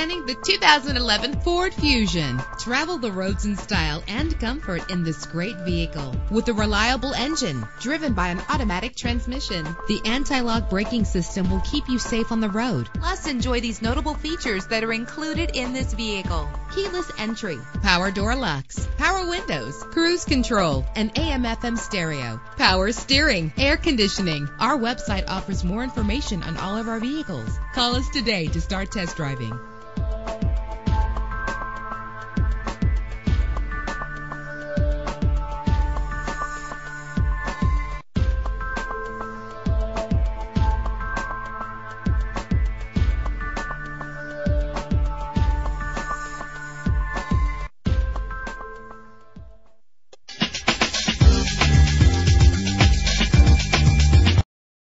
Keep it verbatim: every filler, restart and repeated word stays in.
Presenting the two thousand eleven Ford Fusion. Travel the roads in style and comfort in this great vehicle. With a reliable engine driven by an automatic transmission, the anti-lock braking system will keep you safe on the road. Plus, enjoy these notable features that are included in this vehicle: keyless entry, power door locks, power windows, cruise control, an A M F M stereo, power steering, air conditioning. Our website offers more information on all of our vehicles. Call us today to start test driving.